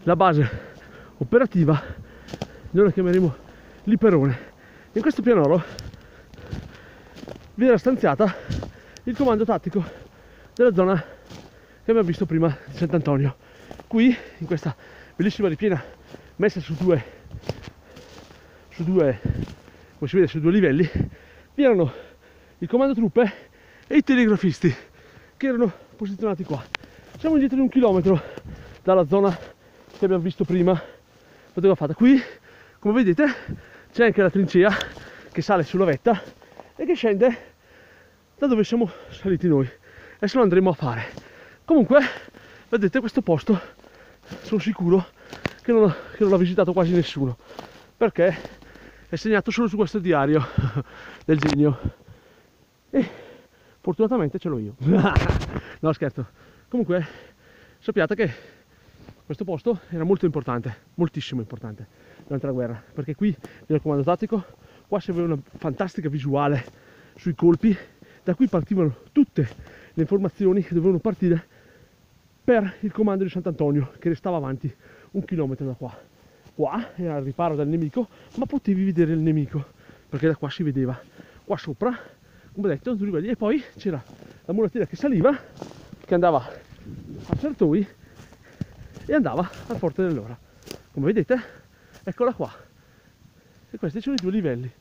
la base operativa, noi la chiameremo l'Iperone. In questo pianoro vi era stanziata il comando tattico della zona che abbiamo visto prima di Sant'Antonio. Qui, in questa bellissima ripiena messa su due, come si vede, su due livelli, vi erano il comando truppe e i telegrafisti che erano posizionati qua. Siamo indietro di 1 chilometro dalla zona che abbiamo visto prima, poteva fatta. Qui, come vedete, c'è anche la trincea che sale sulla vetta e che scende da dove siamo saliti noi. Adesso lo andremo a fare. Comunque, vedete, questo posto sono sicuro che non l'ha visitato quasi nessuno, perché è segnato solo su questo diario del genio e fortunatamente ce l'ho io. No, scherzo. Comunque sappiate che questo posto era molto importante, moltissimo importante durante la guerra, perché qui nel comando tattico qua si aveva una fantastica visuale sui colpi, da qui partivano tutte le informazioni che dovevano partire per il comando di Sant'Antonio, che restava avanti 1 chilometro da qua. Qua era il riparo dal nemico, ma potevi vedere il nemico, perché da qua si vedeva. Qua sopra, come detto, tu rivedi, e poi c'era la mulettina che saliva, che andava a Sertoi e andava al Forte dell'Ora. Come vedete, eccola qua. E questi sono i 2 livelli.